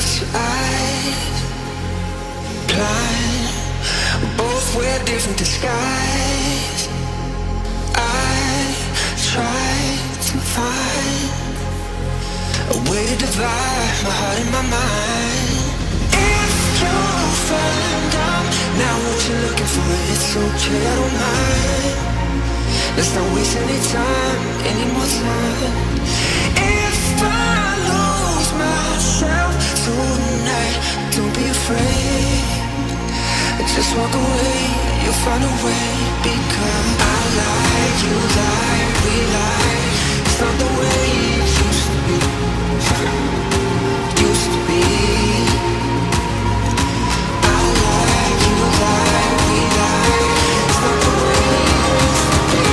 close your eyes. Blind, we both wear different disguise. I try to find a way to divide my heart and my mind. If you find out now what you're looking for, it's okay, I don't mind. Let's not waste any time, any more time. If I lose myself tonight, don't be afraid. Just walk away, you'll find a way. Because I lie, you lie, we lie. It's not the way it used to be. Used to be. I lie, you lie, we lie. It's not the way it used to be.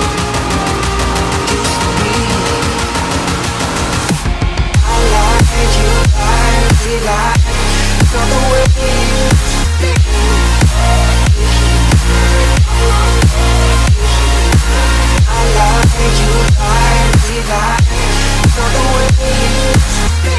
Used to be. I lie, you lie, we lie. It's not the way it used to be. I lie, you lie, we lie. It's not the way it used to be.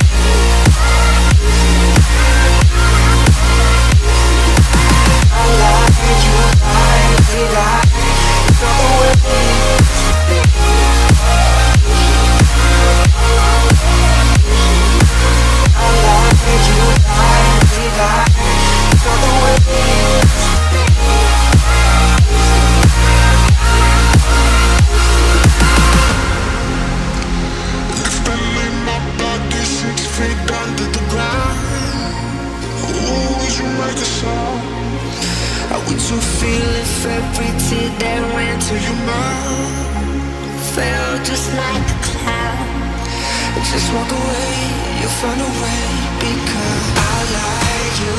I lie, you lie, we lie. It's not the way it used to be. I lie, you lie, we lie. It's not the way it used to be. Spending my body 6 feet under the ground. Ooh, would you make a song? How would you feel if every tear that ran to your mouth fell just like a cloud? Just walk away, you'll find a way. Because I lie, you